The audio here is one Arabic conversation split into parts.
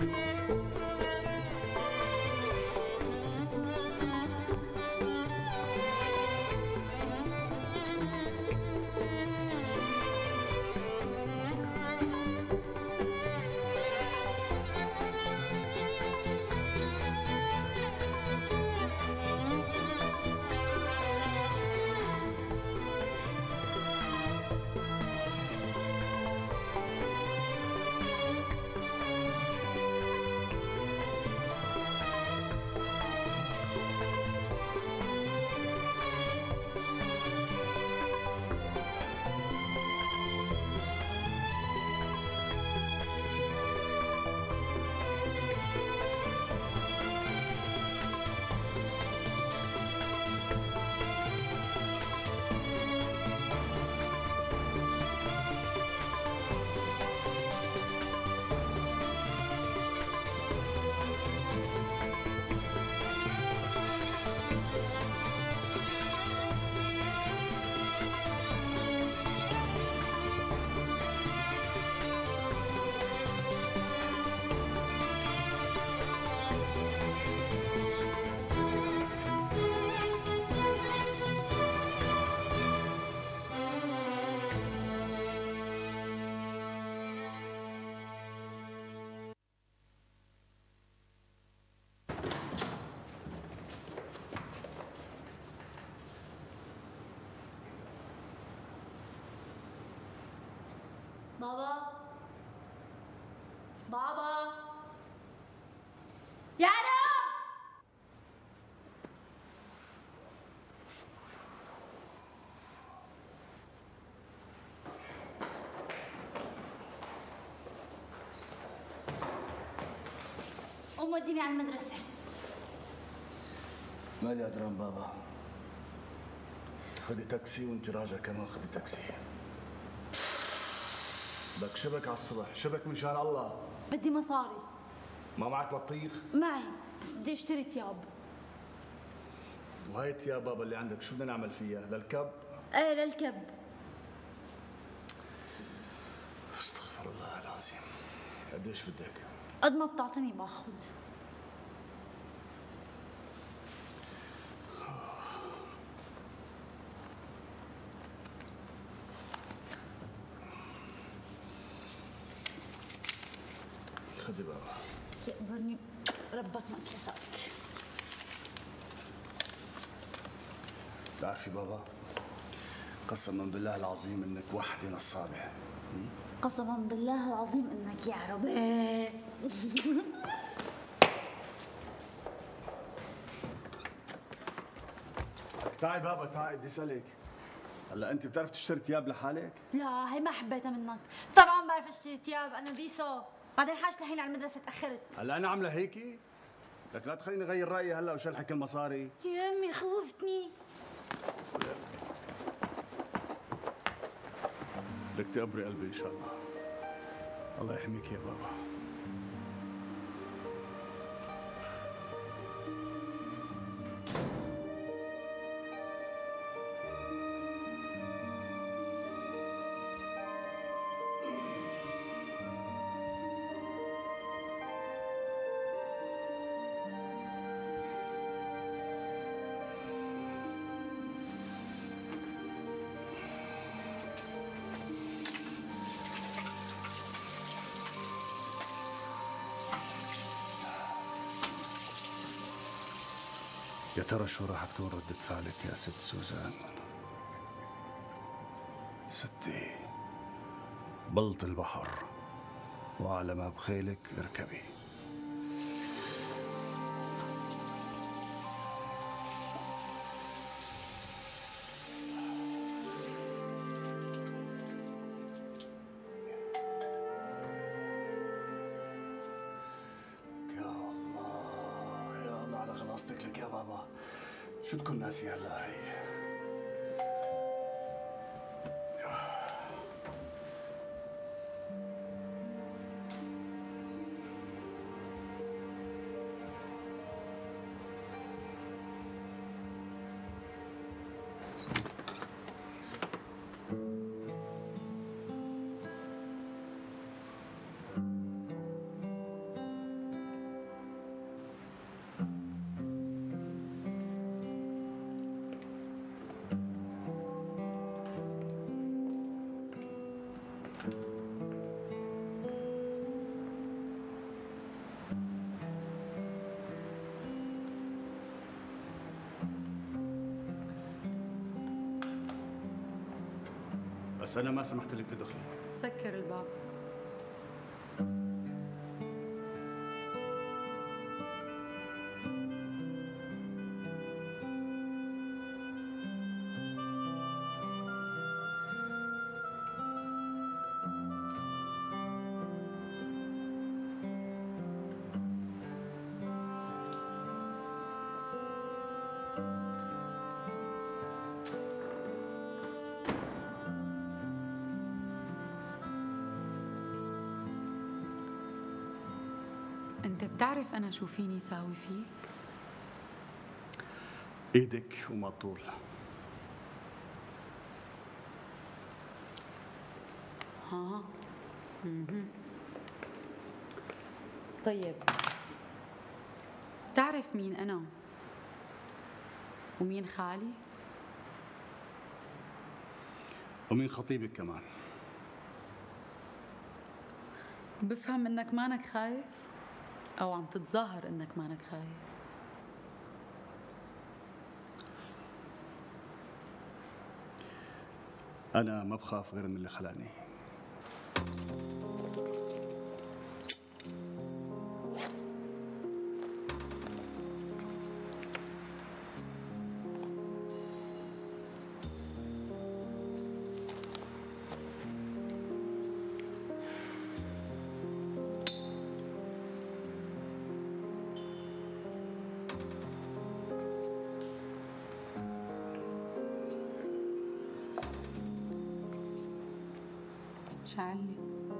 بابا بابا يا رب. قوم وديني على المدرسة. مالي قدران بابا. خدي تاكسي وانت راجع كمان خدي تاكسي. بدك شبك على الصبح، شبك من شان الله. بدي مصاري. ما معك بطيخ؟ معي بس بدي اشتري ثياب. وهي الثياب بابا اللي عندك شو بدنا نعمل فيها؟ للكب؟ ايه للكب. استغفر الله العظيم. قديش بدك؟ قد ما بتعطيني باخذ. خدي بابا. يقبرني ربك ما كساك. بتعرفي بابا قسما بالله العظيم انك وحدة نصابة. قسما بالله العظيم انك يا عربي. تعي بابا تعي بدي اسالك. هلا انت بتعرف تشتري ثياب لحالك؟ لا هي ما حبيتها منك. طبعا بعرف اشتري ثياب انا بيسو. بعدين حاجة الحين على المدرسة تأخرت. هلا أنا عاملة هيكي؟ لك لا تخليني أغير رأيي هلا وشلحك المصاري. يا أمي خوفتني. بدك تقبري قلبي إن شاء الله. الله يحميك يا بابا. يا ترى شو راح تكون ردة فعلك يا ست سوزان؟ ستي بلط البحر وعلى ما بخيلك اركبي. خلاصتك لك يا بابا. شو تكون ناسي هلا هي؟ بس انا ما سمحت لك تدخلي. سكر الباب. انت بتعرف انا شو فيني ساوي فيك؟ ايدك وما طول. ها. طيب بتعرف مين انا ومين خالي؟ ومين خطيبك كمان. بفهم انك مانك خايف او عم تتظاهر انك مانك خايف. انا ما بخاف غير من اللي خلقني. شعلي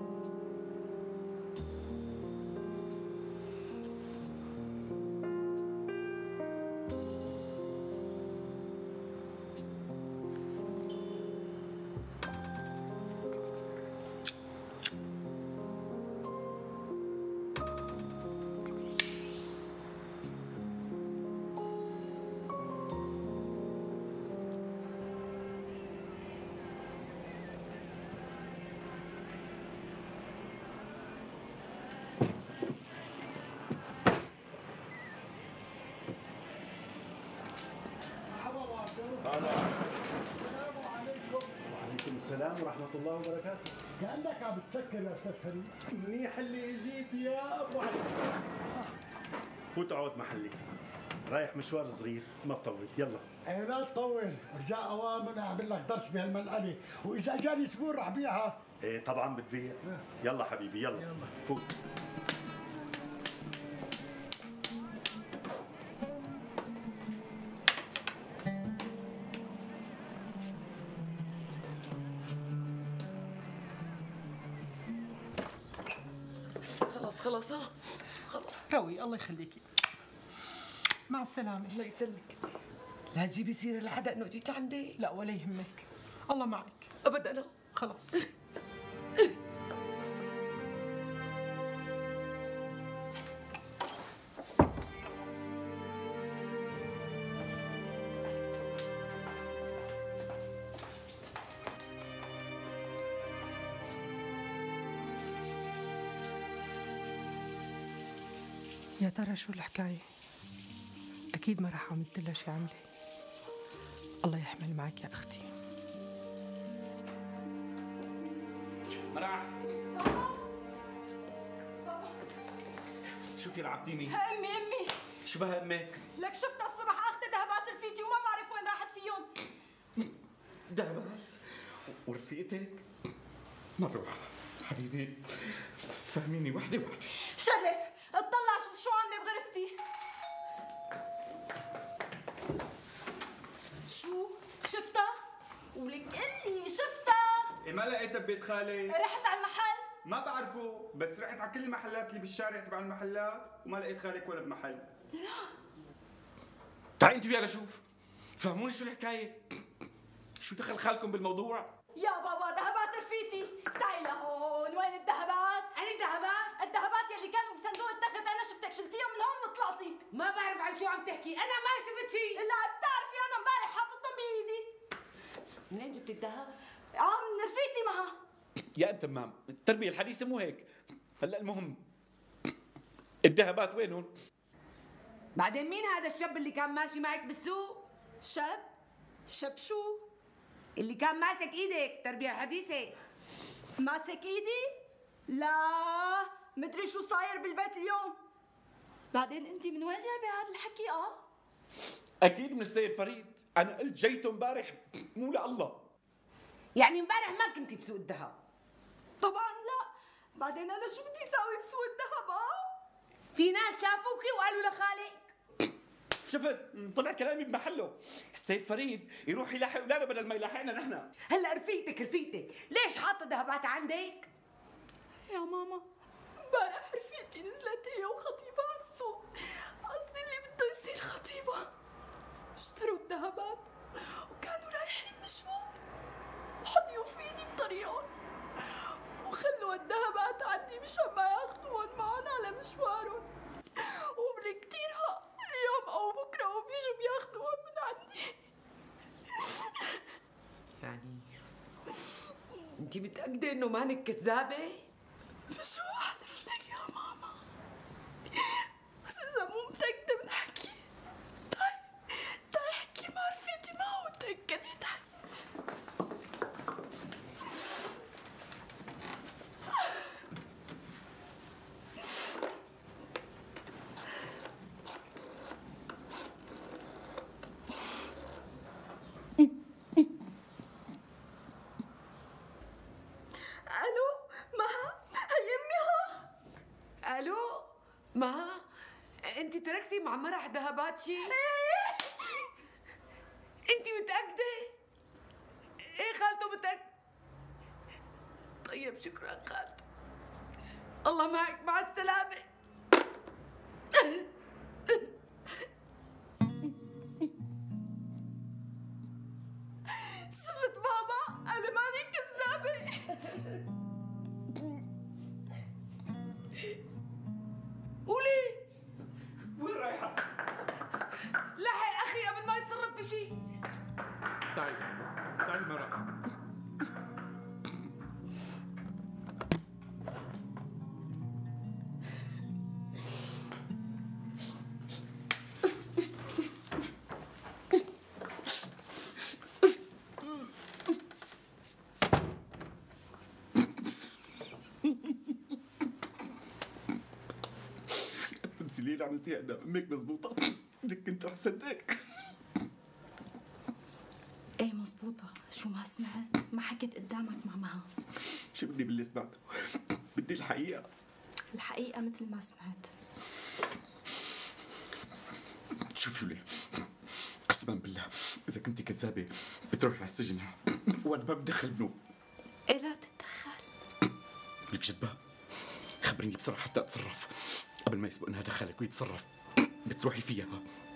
السلام عليكم. وعليكم السلام ورحمة الله وبركاته. كأنك عم تسكر يا أستاذ فريد. منيح اللي اجيت يا أبو علي. فوت اقعد محلي. رايح مشوار صغير ما بطول، يلا. إيه لا تطول، رجاء أوامر أعمل لك درس بهالمنقلة، وإذا جاني زبون رح بيعها. ايه طبعا بتبيع. يلا حبيبي يلا. يلا. فوت. خلاص ها خلاص. روي الله يخليكي. مع السلامة. الله يسلمك. لا تجيبي سيرة لحدا انه جيت لعندي. لا ولا يهمك، الله معك. ابدا. خلاص. يا ترى شو الحكاية؟ أكيد ما رح عملت لها شي عملة. الله يحمل معك يا أختي. مرح. شوفي لعبتيني. امي شو بها امك؟ لك شفتها الصبح اخذت ذهبات رفيقتي وما بعرف وين راحت فيهم. دهبات ورفيقتك؟ مروح حبيبي فهميني وحده وحده. شرف اطلع شوف شو عامله بغرفتي. شو شفتها؟ ولك قلي شفتها؟ إيه ما لقيتها ببيت خالي. رحت على المحل؟ ما بعرفه، بس رحت على كل المحلات اللي بالشارع تبع المحلات وما لقيت خالك ولا بمحل. تعي انت ويا لشوف. فهموني شو الحكايه؟ شو دخل خالكم بالموضوع؟ يا بابا ذهبات رفيقتي، تعي لهون. وين الذهبات؟ أني ذهبات؟ الذهبات يلي كانوا بصندوق التخت انا شفتك شلتيهم من هون وطلعتي. ما بعرف عن شو عم تحكي، أنا ما شفت شيء. لا بتعرفي انا امبارح حاططهم بايدي. منين جبت الذهب؟ من رفيقتي معها. يا انت تمام، التربيه الحديثه مو هيك. هلا المهم الذهبات وينهم؟ بعدين مين هذا الشاب اللي كان ماشي معك بالسوق؟ شاب شو؟ اللي كان ماسك ايدك تربية الحديثة. ماسك ايدي؟ لا مدري شو صاير بالبيت اليوم. بعدين انت من وين جايبه هذا الحكي؟ اكيد من السيد فريد، انا قلت جيته امبارح مو لله. يعني امبارح ما كنتي بسوق الذهب؟ طبعا لا. بعدين انا شو بدي اساوي بسوق الذهب؟ في ناس شافوكي وقالوا لخالك. شفت؟ طلع كلامي بمحله. السيد فريد يروح يلاحق اولاده بدل ما يلاحقنا نحن. هلا رفيقتك ليش حاطه ذهبات عندك؟ يا ماما امبارح رفيقتي نزلت هي وخطيبها على السوق، قصدي اللي بده يصير خطيبها. اشتروا الذهبات وكانوا رايحين مشوار وحطيوا فيني بطريقهم وخلوا الذهبات عندي مشان ما ياخذوهم معهم على مشوارهم، وبالكتيرها اليوم او بكره وبيجوا بياخذوهم من عندي. يعني انت متأكدة انه مانك كذابة؟ بشو احلف لك يا ماما؟ بس اذا مو متأكدة من حكي تعي احكي مع رفيقتي ما هو متأكدة. تعي. ما انت تركتي مع مرح ذهبات شي؟ انت متأكدة؟ ايه خالته متأكدة؟ طيب شكرا خالته، الله معك، مع السلامة. شفت بابا؟ أنا ماني كذابة. قولي وين رايحة؟ لحق أخي قبل ما يتصرف بشي. تعي مرة. التمثيلية اللي عملتيها قدام امك مزبوطة؟ انك كنت احسن هيك. ايه مزبوطة، شو ما سمعت؟ ما حكيت قدامك مع مها. شو بدي باللي سمعته؟ بدي الحقيقة. الحقيقة مثل ما سمعت. شوفي لي، قسما بالله إذا كنتي كذابة بتروحي على السجن وأنا ما بدخل بنوب. إيه لا تتدخل. لك جدبة، خبريني بسرعة حتى أتصرف قبل ما يسبق إنها دخلك ويتصرف. بتروحي فيها.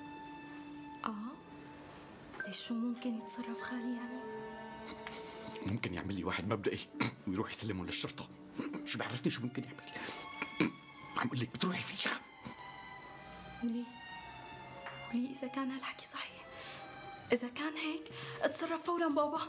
ليش شو ممكن يتصرف خالي يعني؟ ممكن يعمل لي واحد مبدئي ويروح يسلمه للشرطة. شو بعرفني شو ممكن يعمل. عم أقول لك بتروحي فيها. ولي إذا كان هالحكي صحيح، إذا كان هيك اتصرف فورا بابا.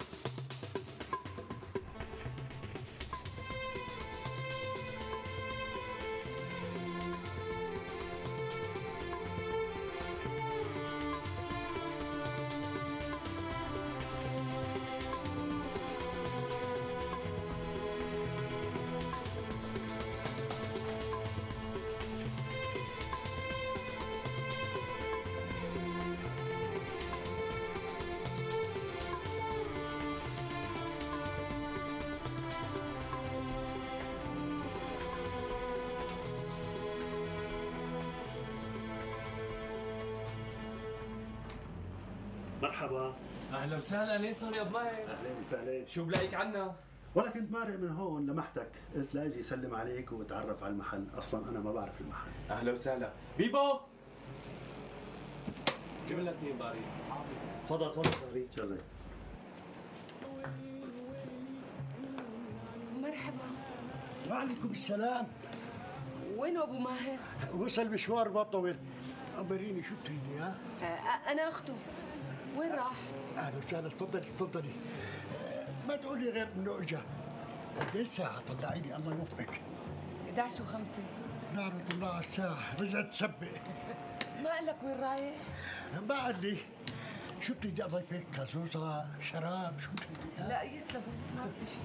مرحبا. اهلا وسهلا، نيسان يا ضماي. اهلين وسهلين. شو بلاقيك عنا؟ ولا كنت مارق من هون لمحتك، قلت لاجي اسلم عليك واتعرف على المحل، اصلا انا ما بعرف المحل. اهلا وسهلا. بيبو جيب لنا 2 باريد. تفضل صغيري. تشرف. مرحبا. وعليكم السلام. وين ابو ماهر؟ وصل مشوار ما طول. أمريني شو بتريدي ها؟ أنا أخته. وين راح؟ أهلا وسهلا، تفضلي. ما تقولي غير إنه إجا. قد إيه الساعة طلعيني الله يوفقك. 11:05. لعنة الله على الساعة، رجعت تسبق. ما قال لك وين رايح؟ ما قال لي، شو بدي اضيفك؟ كازوزه، شراب، شو بدي؟ لا يسلم، ما بدي شيء.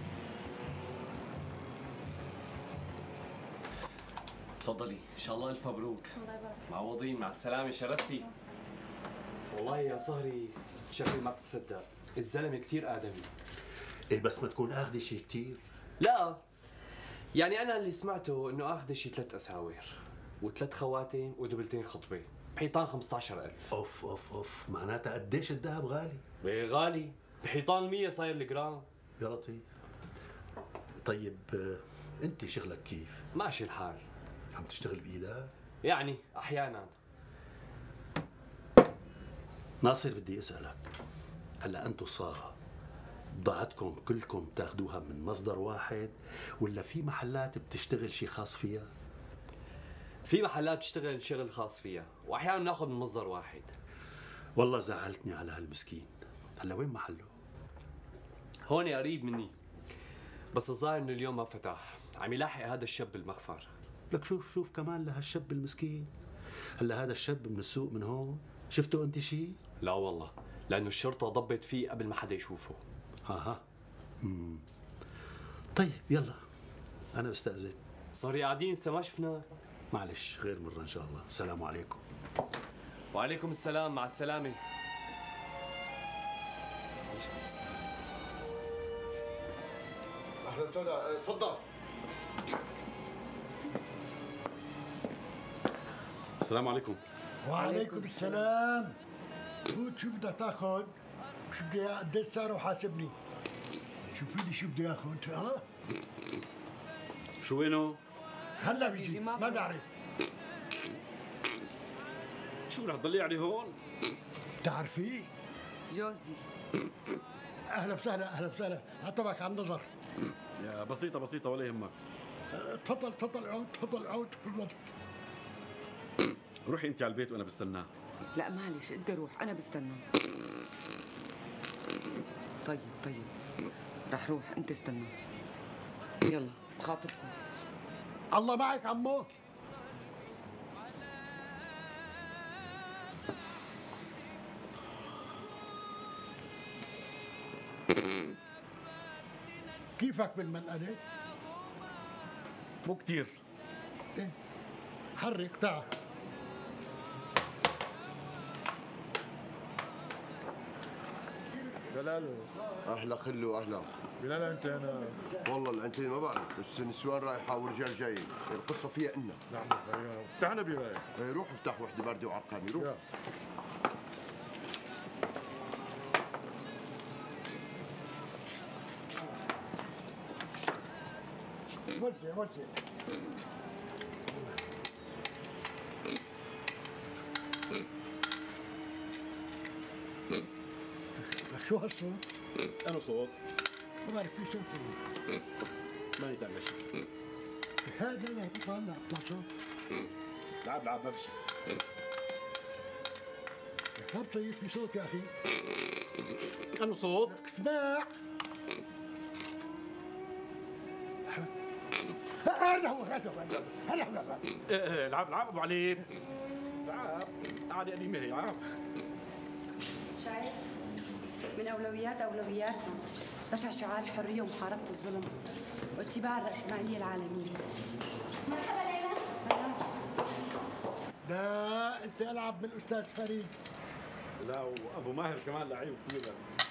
تفضلي، ان شاء الله الف مبروك. الله يبارك. معوضين، مع السلامه، شرفتي. والله يا صهري شكلي ما بتصدق، الزلمه كثير ادمي. ايه بس ما تكون اخذ شيء كثير. لا يعني انا اللي سمعته انه اخذ شيء 3 اساور و3 خواتم ودبلتين خطبه بحيطان 15,000. اوف اوف اوف، معناتها قديش الذهب غالي؟ ايه غالي، بحيطان 100 صاير الجرام. يا لطيف. طيب انت شغلك كيف؟ ماشي الحال. عم تشتغل بايدك؟ يعني احيانا. ناصر بدي اسالك، هلا انتم الصاغه بضاعتكم كلكم تاخذوها من مصدر واحد ولا في محلات بتشتغل شيء خاص فيها؟ في محلات بتشتغل شغل خاص فيها واحيانا بناخذ من مصدر واحد. والله زعلتني على هالمسكين. هلا وين محله؟ هون قريب مني، بس الظاهر انه اليوم ما فتح، عم يلاحق هذا الشاب بالمخفر. لك شوف كمان لهالشاب المسكين. هلا هذا الشاب من السوق من هون، شفته انت شيء؟ لا والله، لانه الشرطه ضبت فيه قبل ما حدا يشوفه. ها. طيب يلا انا بستأذن. صار قاعدين لسه ما شفناه. معلش غير مرة ان شاء الله. السلام عليكم. وعليكم السلام، مع السلامة. اهلا وسهلا، تفضل. السلام عليكم. وعليكم السلام. فوت، شو بدك تاخذ؟ شو بدي قديش سعره وحاسبني. شوفي لي شو بدي ياخذ. ها؟ شو وينه؟ هلا بيجي، ما بعرف. شو رح تضلي عليه هون؟ بتعرفيه؟ جوزي. اهلا وسهلا، اهلا وسهلا، عتبك على النظر. يا بسيطة ولا يهمك. تفضل عود، تفضل عود، تفضل. روحي انت على البيت وانا بستناه. لا معلش، انت روح، انا بستنى. طيب رح روح، انت استنى. يلا بخاطبكم. الله معك عمو. كيفك بالمنقلة؟ مو كتير. ايه حرك، تعال. دلال اهلا خلو، اهلا. بلال انت انا والله العنتين ما بعرف، بس النسوان رايحه ورجال جايين، القصه فيها إنا. نعم افتحنا برايك. روح افتح وحده برده وعرقاني، روح. وجه شو هالصوت؟ أنا صوت؟ ما بعرف في صوت. ماني سامع شيء. هذا لا يطلع صوت. لعب ما في شيء. طب طيب في صوت يا أخي. أنا صوت؟ اسمع. هذا هو لعب ابو علي. لعب قاعد قديمه هي لعب. شايف؟ من أولوياتنا رفع شعار الحرية ومحاربة الظلم واتباع الرأسمالية العالمية. مرحبا ليلى. لا أنت ألعب من الأستاذ فريد. لا وأبو ماهر كمان لعيب كثير.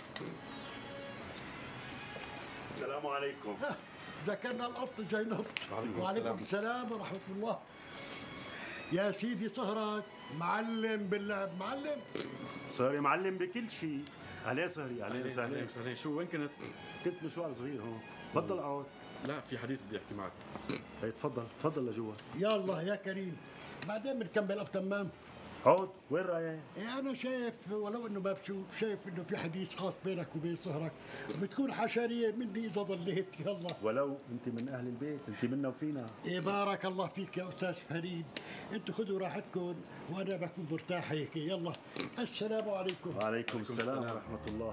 السلام عليكم. ذكرنا القط جاي نط. وعليكم السلام ورحمة الله. يا سيدي صهرك معلم باللعب، معلم. صهري معلم بكل شيء. عليه صهري، عليه وسهلا. شو وين كنت؟ كنت مشوار صغير هون. تفضل اقعد. لا في حديث بدي احكي معك. هي تفضل لجوا. يلا يا كريم، بعدين بنكمل اب تمام. عود، وين رايح؟ انا شايف ولو انه ما بشوف، شايف انه في حديث خاص بينك وبين صهرك، بتكون حشريه مني اذا ضليت. يلا ولو انت من اهل البيت، انت منا وفينا. إيه بارك الله فيك يا استاذ فريد، انتوا خذوا راحتكم وانا بكون مرتاح هيك. يلا السلام عليكم. وعليكم السلام ورحمه الله.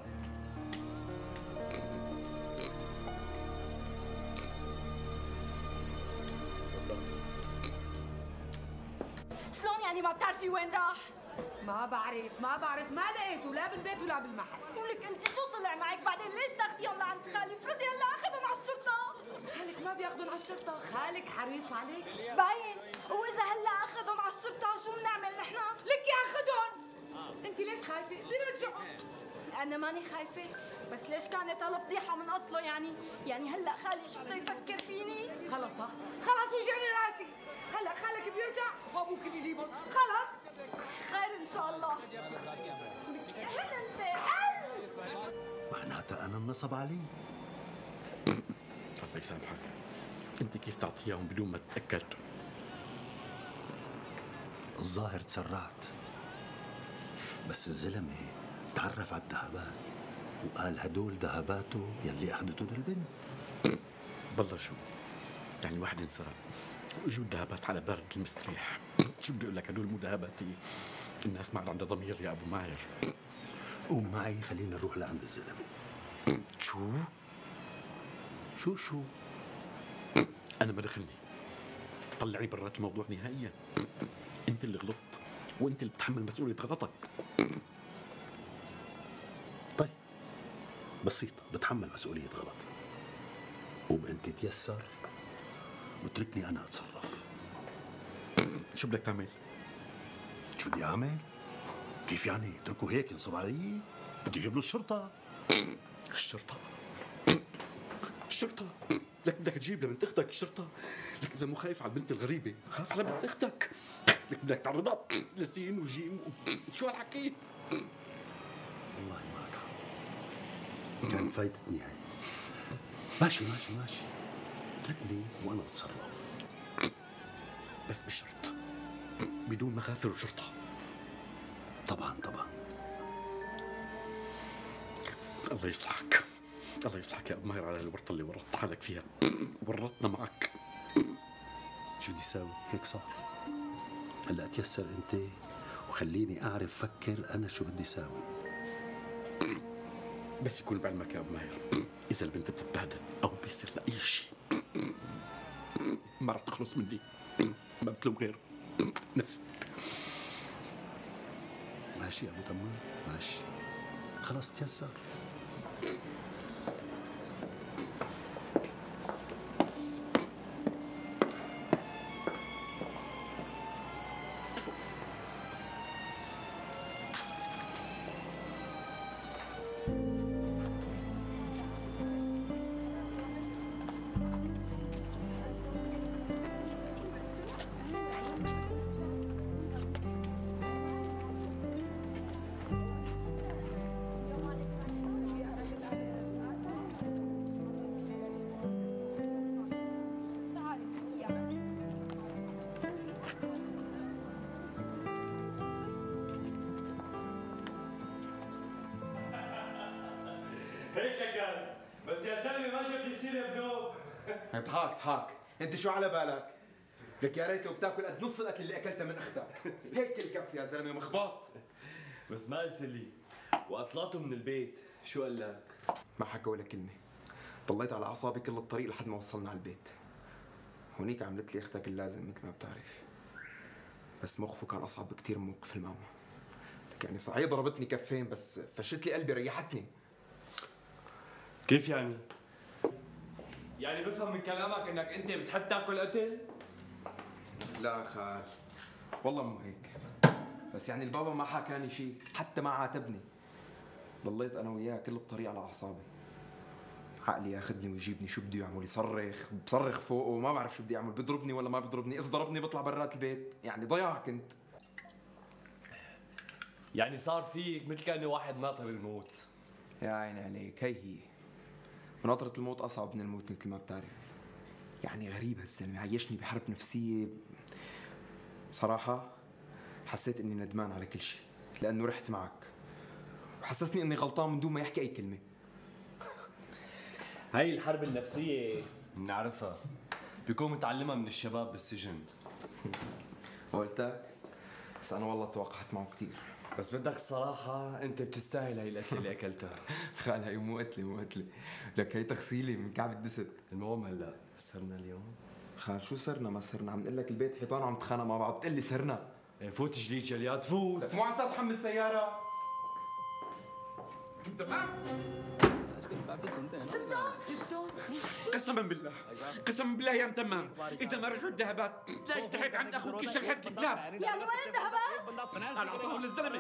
شلون يعني ما بتعرفي وين راح؟ ما بعرف ما لقيته لا بالبيت ولا بالمحل. ولك انت شو طلع معك بعدين ليش تاخديهم لعند خالي؟ افرضي هلا اخذهم على الشرطه. خالك ما بياخذون على الشرطه، خالك حريص عليك. باين، واذا هلا اخذهم على الشرطه شو بنعمل نحن؟ لك ياخذهم. انت ليش خايفه؟ بيرجعوا. انا ماني خايفه، بس ليش كانت هالفضيحه من اصله يعني هلا خالي شو بده يفكر فيني؟ خلص وجعني راسي. هلا خالك بيرجع وابوك بيجيبهم، خلص. خير ان شاء الله. حل انت حل. معناتها انا النصب علي. الله يسامحك، انت كيف تعطيهم بدون ما تتاكد؟ الظاهر تسرعت، بس الزلمه تعرف على الذهبات وقال هدول ذهباته يلي اخذته البنت. بالله شو يعني واحد انسرق واجوا الذهبات على برد المستريح، شو بدي اقول لك؟ هدول مو ذهباتي. الناس ما عاد عندها ضمير يا ابو ماهر. قوم معي خلينا نروح لعند الزلمه. شو انا ما دخلني، طلعني برات الموضوع نهائيا. انت اللي غلطت وانت اللي بتحمل مسؤوليه غلطك. طيب بسيطه، بتحمل مسؤوليه غلط. قوم انت تيسر واتركني انا اتصرف. شو بدك تعمل؟ شو بدي اعمل؟ كيف يعني؟ اتركه هيك ينصب علي؟ بدي اجيب له الشرطه. الشرطه لك بدك تجيب لبنت اختك الشرطه؟ لك اذا مو خايف على البنت الغريبه خاف على بنت اختك. لك بدك تعرضها لسين وجيم شو هالحكي؟ والله معك حق، كان فايتتني هاي. ماشي اتركني وانا بتصرف، بس بشرط بدون مخافر وشرطه. طبعا الله يصلحك يا ابو ماهر على الورطه اللي ورطت حالك فيها. ورطنا معك. شو بدي اساوي؟ هيك صار. هلا تيسر انت وخليني اعرف فكر انا شو بدي اساوي. بس يكون بعلمك يا ابو ماهر، اذا البنت بتتبهدل او بيصير لها اي شيء ما رح تخلص مني، ما بتلوم غير نفسك. ماشي يا ابو تمام، ماشي خلاص تيسر. هيك كان، بس يا زلمه ما شفت يصير يا بدوب. اضحك انت شو على بالك؟ لك يا ريت لو بتاكل قد نص الاكل اللي اكلته من اختك. هيك الكف يا زلمه مخبط. بس ما قلت لي واطلعته من البيت، شو قال لك؟ ما حكى ولا كلمه، ضليت على اعصابي كل الطريق لحد ما وصلنا على البيت. هونيك عملت لي اختك اللازم مثل ما بتعرف، بس موقفه كان اصعب بكثير من موقف الماما. لك يعني صحيح ضربتني كفين بس فشت لي قلبي، ريحتني. كيف يعني؟ يعني بفهم من كلامك انك انت بتحب تاكل قتل؟ لا خال، والله مو هيك، بس يعني البابا ما حكاني شيء، حتى ما عاتبني. ضليت انا وياه كل الطريق على اعصابي. عقلي ياخذني ويجيبني، شو بده يعمل؟ يصرخ، بصرخ فوقه وما بعرف شو بدي اعمل، بضربني ولا ما بضربني، اذا ضربني بطلع برات البيت، يعني ضياع كنت. يعني صار فيك مثل كانه واحد ناطر الموت. يا عيني عليك، هي مناطرة الموت أصعب من الموت مثل ما بتعرف. يعني غريب هالزلمة، عيشني بحرب نفسية. صراحة حسيت إني ندمان على كل شيء لأنه رحت معك، وحسسني إني غلطان من دون ما يحكي أي كلمة. هاي الحرب النفسية بنعرفها، بيكون متعلمها من الشباب بالسجن. قلتك، بس أنا والله توقعت معه كثير. بس بدك الصراحة أنت بتستاهل هاي الأكلة اللي أكلتها. خال هي مو قتلة، لك هي تغسيلة من كعب الدست. المهم هلا صرنا اليوم؟ خال شو صرنا ما صرنا؟ عم نقول لك البيت حيطان عم تخانق مع بعض، بتقول لي صرنا. فوت جليد جليات فوت. مو على اساس حمل السياره. تمام. قسما بالله قسما بالله يا متمم اذا ما رجعوا الذهبات لا اشتحيت عند اخوك شرحت الكلاب. يعني وين الذهبات؟ انا اعطاهم للزلمه.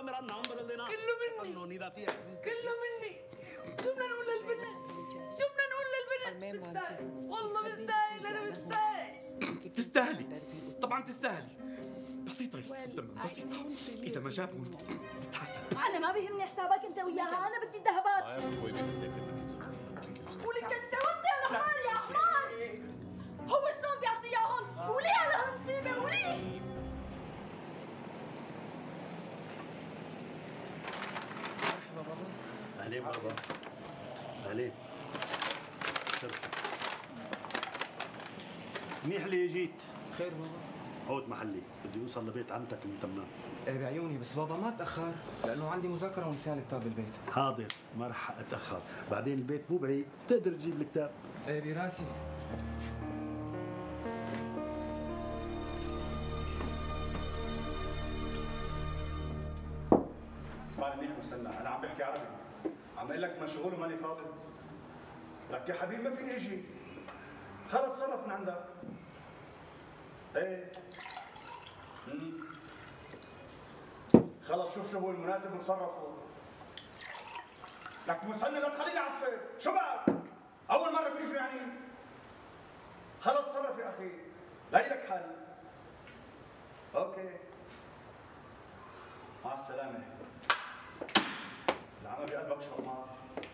كله مني شو بدنا نقول للبنت؟ شو بدنا نقول للبنت؟ مستاهل والله مستاهل. انا مستاهل. تستاهلي طبعا تستاهلي. بسيطة يا ست متمم بسيطة. إذا ما جابهم تتحاسب. انا ما بيهمني حسابك انت وياها، انا بدي الذهبات. ولك انت ودي على حالي يا حمار. هو شلون بيعطي اياهم؟ وليه على هالمصيبة وليه؟ اهلين بابا. اهلين. منيح اللي جيت. خير بابا. عود محلي بدي اوصل لبيت عمتك من تمام. ايه بعيوني بس بابا ما تاخر لانه عندي مذاكره ونسيان الكتاب بالبيت. حاضر ما رح اتاخر، بعدين البيت مو بعيد بتقدر تجيب الكتاب. ايه براسي. اسمعني منيح مسنى، انا عم بحكي عربي. عم اقول لك مشغول وماني فاضي. لك يا حبيبي ما فيني اجي. خلص صرف من عندك. ايه خلص شوف شو هو المناسب وتصرفوا. لك مسنى لا تخليني اعصب، شو بك؟ أول مرة بيجوا يعني؟ خلص صرف يا أخي، لا إلك حل. أوكي مع السلامة. العمى بقلبك شرمار.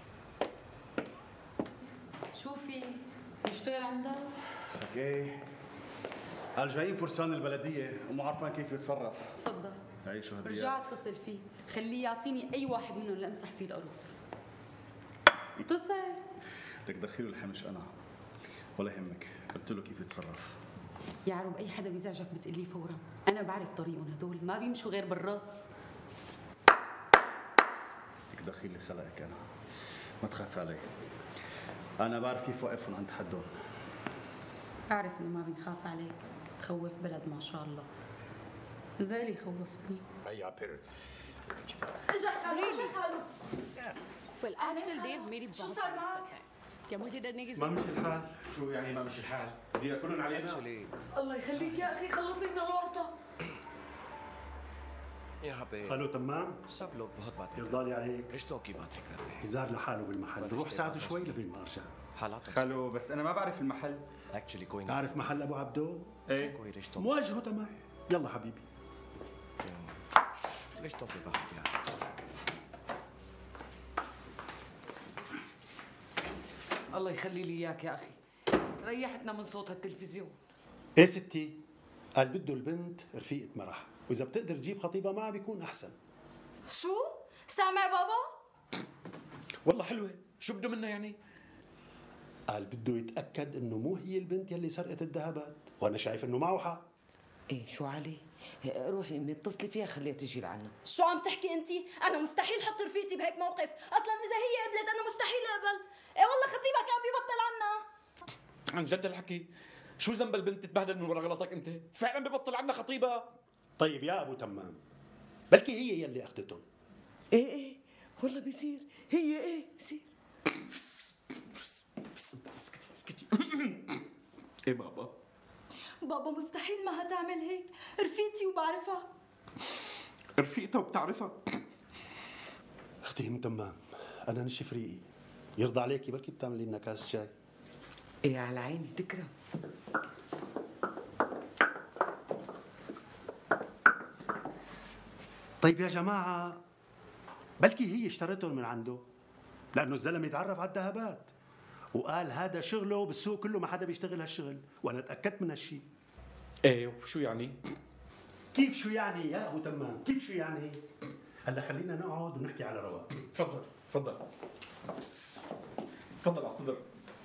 شو في؟ بيشتغل عندك؟ اوكي قال جايين فرسان البلدية ومو عارفان كيف يتصرف. تفضل عيشوا هالريال. رجع اتصل فيه، خليه يعطيني أي واحد منهم لأمسح فيه الأرض. اتصل. بدك تدخلوا الحمش أنا ولا يهمك، قلت له كيف يتصرف. يا عروب أي حدا بيزعجك بتقليه فورا، أنا بعرف طريقهم هدول ما بيمشوا غير بالراس. بدك تدخلي خلقك أنا، ما تخاف علي. أنا بعرف كيف وقفهم عند حدهم. بعرف إنه ما بنخاف عليك، تخوف بلد ما شاء الله. زالي خوفتني. Well, आजकल देव मेरी बहुत मदद है। क्या मुझे डरने की ما مشي الحال؟ شو يعني ما مشي الحال؟ بدي ياكلون علينا؟ الله يخليك يا اخي خلصني من الورطه. यहाँ पे خلو تمام؟ सब लोग बहुत बातें يرضى لي عليك. रिश्तों की बातें कर रहे हैं। يزار لحاله بالمحل، روح ساعده شوي لبين ما ارجع. हालात خلو بس انا ما بعرف المحل. एक्चुअली कोई تعرف محل ابو عبدو؟ ايه कोई रिश्तों مواجهه تمام. يلا حبيبي. रिश्तों की बात क्या? الله يخلي لي اياك يا اخي، ريحتنا من صوت التلفزيون. ايه ستي؟ قال بده البنت رفيقة مرح، واذا بتقدر تجيب خطيبها معها بيكون احسن. شو؟ سامع بابا؟ والله حلوه، شو بده منها يعني؟ قال بده يتاكد انه مو هي البنت يلي سرقت الذهبات، وانا شايف انه معه حق. ايه شو علي؟ روحي اتصلي فيها خليها تجي لعنا. شو عم تحكي انت؟ انا مستحيل حط رفيقتي بهيك موقف، اصلا اذا هي قبلت انا مستحيل اقبل. ايه والله خطيبها كان بيبطل عنا. عن جد الحكي؟ شو ذنب البنت تتبهدل من ورا غلطك انت؟ فعلا ببطل عنا خطيبها؟ طيب يا ابو تمام، بلكي هي يلي اخذتهم. ايه والله بيصير، هي ايه بيصير. اسكتي ايه بابا؟ بابا مستحيل ما هتعمل هيك، رفيقتي وبعرفها. رفيقتها وبتعرفها؟ اختي ام تمام، انا نشف ريقي، يرضى عليكي بلكي بتعملي لنا كاس شاي. ايه على عيني تكرم. طيب يا جماعة، بلكي هي اشترتهم من عنده، لأنه الزلمة يتعرف على الذهبات وقال هذا شغله بالسوق كله، ما حدا بيشتغل هالشغل، وأنا تأكدت من هالشيء. ايه وشو يعني؟ كيف شو يعني يا أبو تمام؟ كيف شو يعني؟ هلا خلينا نقعد ونحكي على رواق. تفضل تفضل تفضل على الصدر.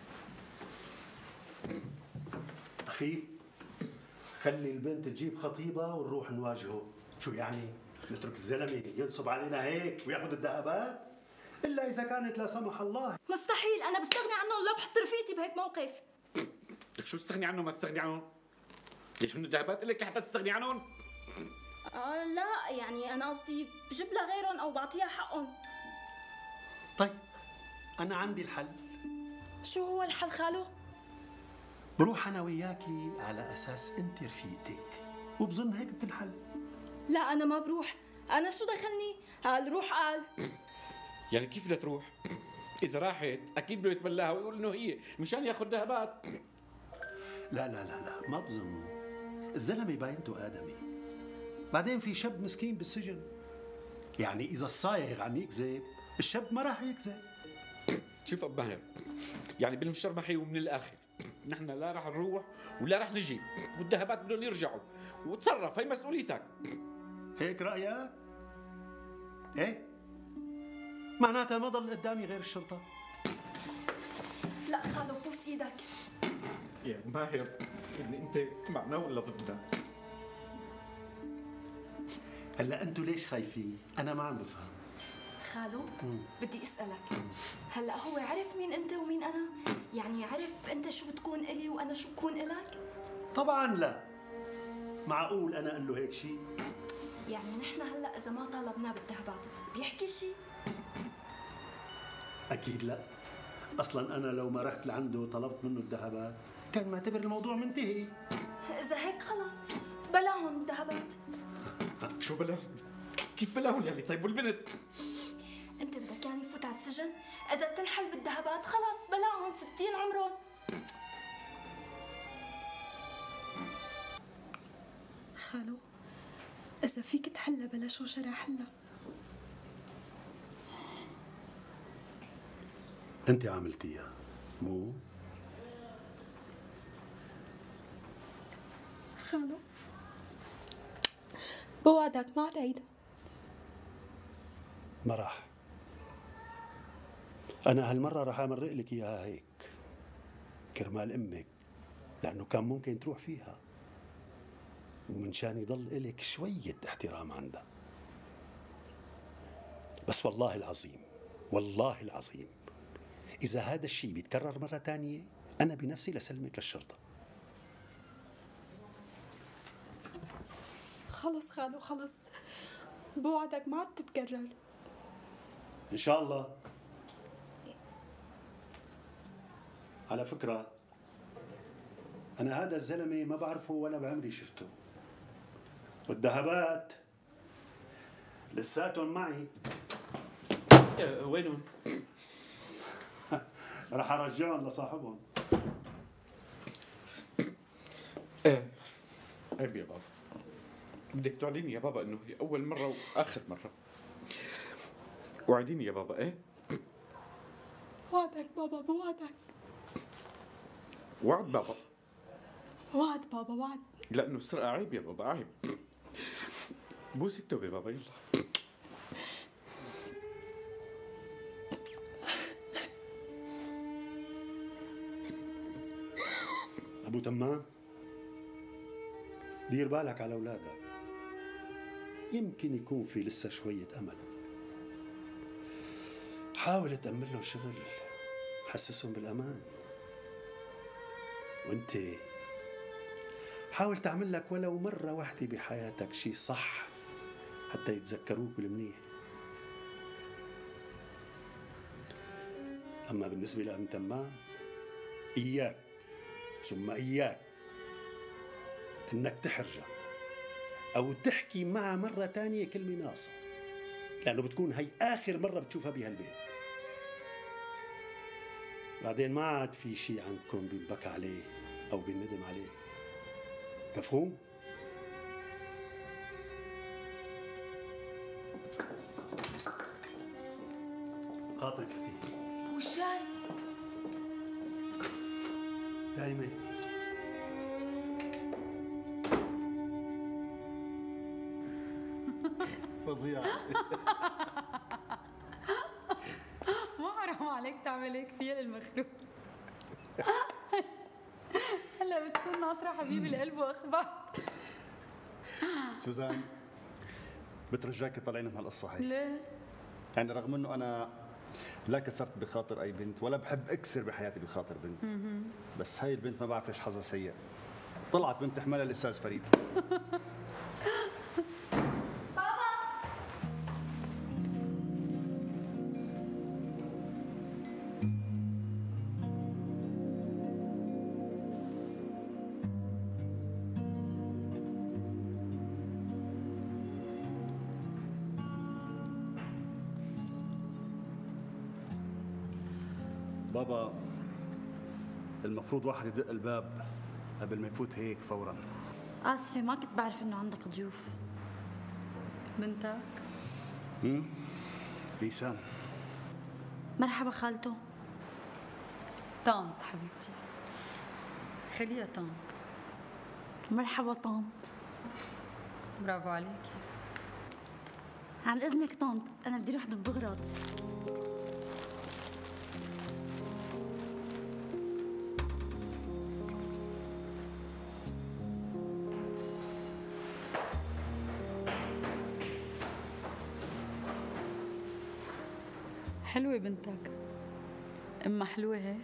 أخي خلي البنت تجيب خطيبها ونروح نواجهه. شو يعني؟ نترك الزلمة ينصب علينا هيك وياخذ الذهبات؟ إلا إذا كانت لا سمح الله. مستحيل، أنا بستغني عنهم ولا بحط رفيقتي بهيك موقف. لك شو تستغني عنهم ما تستغني عنهم؟ ليش من الذهبات لك لحتى تستغني عنهم؟ لا يعني انا قصدي بجيب لها غيرهم او بعطيها حقهم. طيب انا عندي الحل. شو هو الحل خالو؟ بروح انا وياكي على اساس انت رفيقتك، وبظن هيك بتنحل. لا انا ما بروح، انا شو دخلني؟ قال روح قال. يعني كيف بدها تروح؟ إذا راحت أكيد بده يتبلاها ويقول إنه هي مشان ياخذ ذهبات. لا لا لا لا ما بظنوا، الزلمة باينته آدمي. بعدين في شاب مسكين بالسجن، يعني إذا الصايغ عم يكذب الشاب ما راح يكذب. شوف أبو ماهر، يعني بالمشرمحي ومن الآخر نحن لا راح نروح ولا راح نجي، والذهبات بدهم يرجعوا، وتصرف هي مسؤوليتك. هيك رأيك؟ ايه؟ معناتها ما ضل قدامي غير الشرطة. لا خالو بوس ايدك. يا ماهر إني أنت معنا ولا ضدنا؟ هلا أنتوا ليش خايفين؟ أنا ما عم بفهم. خالو بدي اسألك، هلا هو عرف مين انت ومين انا؟ يعني عرف انت شو بتكون الي وانا شو بكون الك؟ طبعا لا. معقول أنا أقول له هيك شيء؟ يعني نحن هلا اذا ما طالبناه بالذهبات بيحكي شيء؟ أكيد لا. أصلا أنا لو ما رحت لعنده وطلبت منه الذهبات كان معتبر الموضوع منتهي. إذا هيك خلص بلاهم الذهبات. شو بلاهم؟ كيف بلاهم يعني؟ طيب والبنت؟ أنت بدك يعني يفوت على السجن؟ إذا بتنحل بالذهبات خلص بلاهم 60 عمرهم. خالو إذا فيك تحلى بلا شو شرح حلى. أنت عملتيها مو؟ خالو بوعدك ما تعيدها. ما راح. أنا هالمرة راح أمرق لك إياها هيك كرمال أمك، لأنه كان ممكن تروح فيها، ومن شان يضل إلك شوية احترام عندها. بس والله العظيم والله العظيم إذا هذا الشيء بيتكرر مرة تانية أنا بنفسي لسلمك للشرطة. خلص خالو خلص، بوعدك ما عاد تتكرر. إن شاء الله. على فكرة أنا هذا الزلمة ما بعرفه ولا بعمري شفته، والذهبات لساتهم معي. وينهم؟ رح أرجعهم لصاحبهم. ايه عيب يا بابا، بدك تعلني يا بابا انه هي اول مرة واخر مرة. وعديني يا بابا. ايه وعدك بابا بوعدك. وعد بابا. وعد بابا وعد. لانه السرقة عيب يا بابا عيب. بوس التوبة بابا يلا. أبو تمام دير بالك على أولادك، يمكن يكون في لسه شوية أمل. حاول تأمن لهم شغل، حسسهم بالأمان، وانت حاول تعمل لك ولو مرة واحدة بحياتك شيء صح حتى يتذكروك بالمنيح. أما بالنسبة لأم تمام إياك ثم إياك إنك تحرجها أو تحكي معها مرة تانية كلمة ناقصة، لأنه بتكون هي آخر مرة بتشوفها بهالبيت. بعدين ما عاد في شيء عندكم بينبكى عليه أو بيندم عليه. مفهوم؟ خاطرك كثير. والشاي؟ دايما. فظيع. مو حرام عليك تعمل هيك فيها المخلوق. هلا بتكون ناطره حبيبي القلب واخبار. سوزان بترجاكي طلعينا من هالقصه هي. ليه؟ يعني رغم انه انا لا كسرت بخاطر اي بنت ولا بحب اكسر بحياتي بخاطر بنت، بس هاي البنت ما بعرف ليش حظها سيء، طلعت بنت حملها الاستاذ فريد. بابا المفروض واحد يدق الباب قبل ما يفوت هيك فورا. آسفة ما كنت بعرف إنه عندك ضيوف. بنتك؟ بيسان. مرحبا خالته. طنط حبيبتي، خليها طنط. مرحبا طنط. برافو عليكي. عن إذنك طنط، أنا بدي أروح دب أغراض. حلوة بنتك، أما حلوة هيك؟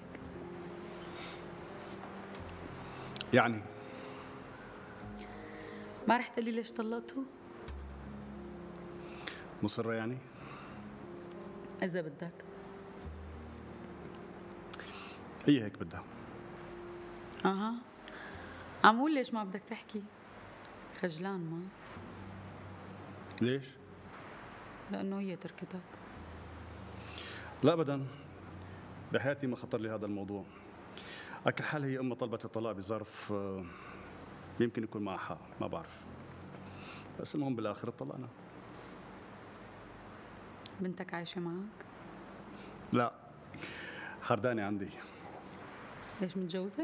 يعني ما رح تقولي ليش طلقتوا؟ مصرة يعني؟ إذا بدك. هي هيك بدها. أها، عمول ليش ما بدك تحكي؟ خجلان ما؟ ليش؟ لأنه هي تركتك. لا أبدا، بحياتي ما خطر لي هذا الموضوع. على كل حال هي أمها طلبت الطلاق بظرف يمكن يكون معها حق، ما بعرف. بس المهم بالآخر اتطلقنا. بنتك عايشة معك؟ لا، حردانة عندي. ليش متجوزة؟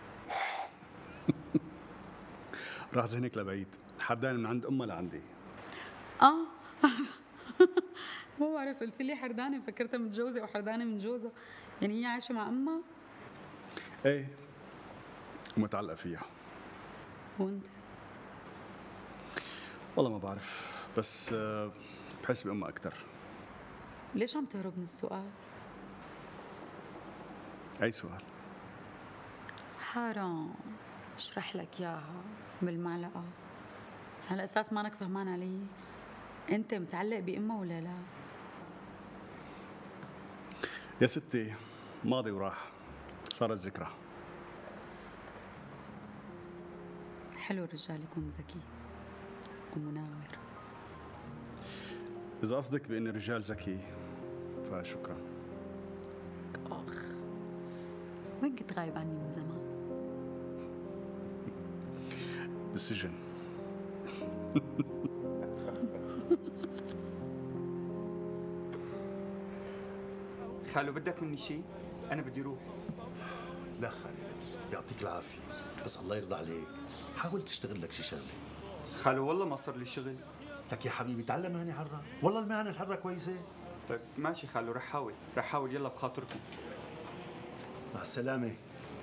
راح ذهنك لبعيد، حردانة من عند أمها لعندي. مو بعرف، قلت لي حردانة فكرتها متجوزة وحردانة من جوزها، يعني هي عايشة مع أمها؟ ايه، ومتعلقة فيها. وأنت؟ والله ما بعرف، بس بحس بأمها أكثر. ليش عم تهرب من السؤال؟ أي سؤال؟ حرام، اشرح لك إياها بالمعلقة. على أساس ما أنك فهمان علي، أنت متعلق بأمها ولا لا؟ يا ستي ماضي وراح، صارت ذكرى. حلو الرجال يكون ذكي ومناور. إذا قصدك بإني رجال ذكي فشكرا. آخ، وين كنت غايب عني من زمان؟ بالسجن. خالو بدك مني شيء؟ أنا بدي روح. لا خالد، يعطيك العافية، بس الله يرضى عليك حاول تشتغل لك شي شغلة. خالو والله ما صار لي شغل. لك يا حبيبي تعلم مهنة حرة، والله المهنة الحرة كويسة. طيب ماشي خالو، رح حاول يلا بخاطركم. مع السلامة.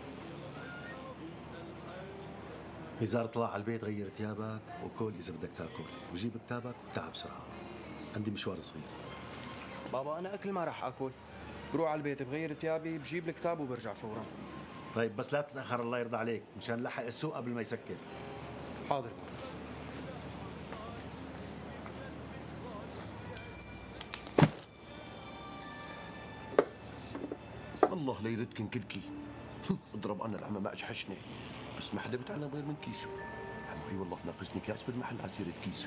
إذا طلع على البيت غير ثيابك وكل إذا بدك تاكل، وجيب كتابك وتعب بسرعة، عندي مشوار صغير. بابا أنا أكل ما رح آكل، بروح على البيت بغير ثيابي بجيب الكتاب وبرجع فورا. طيب بس لا تتأخر الله يرضى عليك مشان نلحق السوق قبل ما يسكر. حاضر. الله لا يردكن كلكي. اضرب انا العمى ما اجحشني، بس ما حدا بتعلم غير من كيسه. عمو اي والله ناقصني كاس بالمحل على سيره كيسه.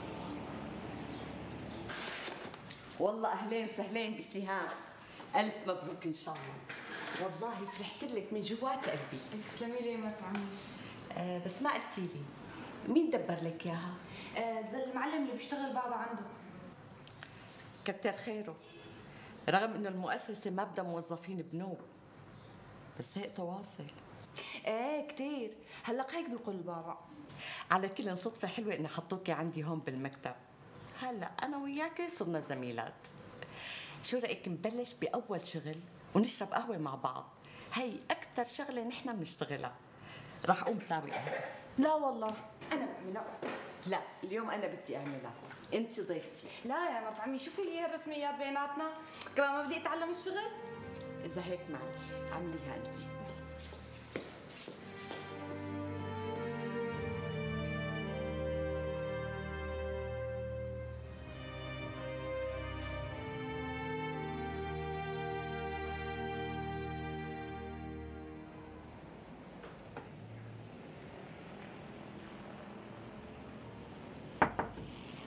والله اهلين وسهلين بسهام، الف مبروك ان شاء الله. والله فرحت لك من جوات قلبي. تسلمي لي يا مرت عمي. بس ما قلتي لي مين دبر لك اياها؟ المعلم اللي بيشتغل بابا عنده. كتر خيره، رغم انه المؤسسه ما بدها موظفين بنوب، بس هيك تواصل. ايه كتير، هلا هيك بيقول بابا. على كل صدفه حلوه اني حطوكي عندي هون بالمكتب. هلا انا وياكي صرنا زميلات. شو رايك نبلش باول شغل ونشرب قهوه مع بعض؟ هي اكثر شغله نحن بنشتغلها. راح اقوم ساوي قهوه. لا والله انا بعملها. لا اليوم انا بدي اعملها، انت ضيفتي. لا يا مرت عمي، شوفي هي الرسميات بيناتنا، كمان ما بدي اتعلم الشغل. اذا هيك معلش اعمليها انت.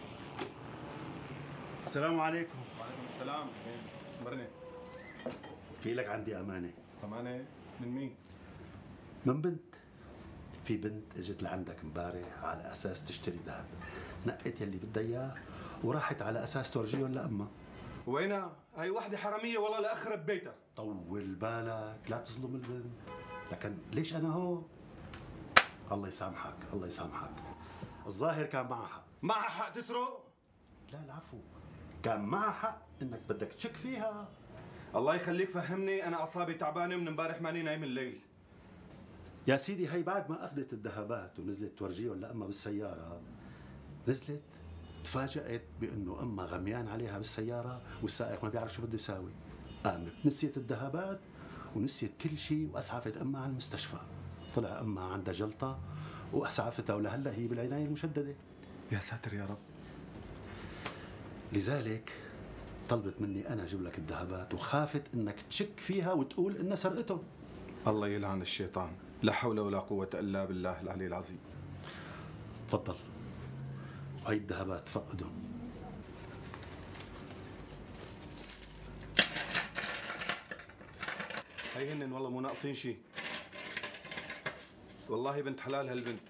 السلام عليكم. وعليكم السلام. مرني. في لك عندي امانه. امانه من مين؟ من بنت. في بنت اجت لعندك امبارح على اساس تشتري ذهب، نقت يلي بدها اياه وراحت على اساس تورجيهم لامها. وينها؟ هاي وحده حراميه والله لاخرب بيتها. طول بالك لا تظلم البنت، لكن ليش انا هون؟ الله يسامحك الله يسامحك. الظاهر كان معها حق. معها حق تسرق؟ لا العفو، كان معها حق انك بدك تشك فيها. الله يخليك فهمني، انا اعصابي تعبانه من امبارح ماني نايم الليل. يا سيدي هي بعد ما اخذت الذهبات ونزلت تورجيهم لامها بالسياره، نزلت تفاجأت بانه امها غميان عليها بالسياره والسائق ما بيعرف شو بده يساوي. قامت نسيت الذهبات ونسيت كل شيء واسعفت امها على المستشفى. طلع امها عندها جلطه واسعفتها ولهلا هي بالعنايه المشدده. يا ساتر يا رب. لذلك طلبت مني انا اجيب لك الذهبات وخافت انك تشك فيها وتقول انها سرقتهم. الله يلعن الشيطان، لا حول ولا قوة الا بالله العلي العظيم. تفضل. وهي الذهبات فقدهم. هي هن والله مو ناقصين شيء. والله بنت حلال هالبنت.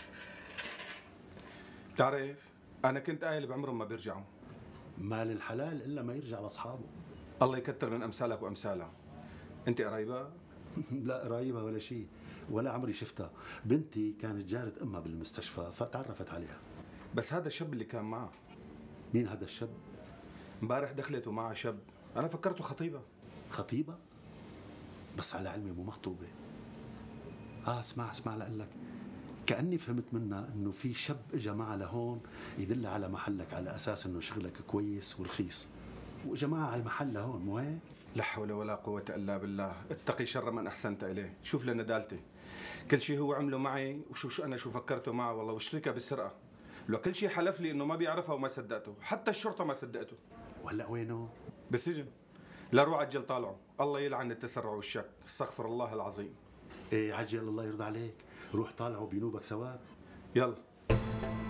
بتعرف انا كنت قايل بعمرهم ما بيرجعوا. مال الحلال الا ما يرجع لاصحابه. الله يكتر من امثالك وامثالها. انت قرايبها؟ لا قرايبها ولا شيء، ولا عمري شفتها. بنتي كانت جارة امها بالمستشفى فتعرفت عليها. بس هذا الشاب اللي كان معه. مين هذا الشاب؟ امبارح دخلت ومعها شاب، انا فكرته خطيبه. خطيبه؟ بس على علمي مو مخطوبه. اسمع لقلك، كأني فهمت منها انه في شاب اجى معها لهون يدل على محلك على اساس انه شغلك كويس ورخيص، واجى معها على المحل لهون، مو هيك؟ لا حول ولا قوة الا بالله، اتقي شر من احسنت اليه، شوف لندالتي. كل شيء هو عمله معي وشو انا شو فكرته معه والله واشتركها بالسرقة. لو كل شيء حلف لي انه ما بيعرفها وما صدقته، حتى الشرطة ما صدقته. وهلا وينه؟ بالسجن. لا روح عجل طالعه، الله يلعن التسرع والشك، استغفر الله العظيم. ايه عجل الله يرضى عليك، روح طالعه بينوبك ثواب. يلا.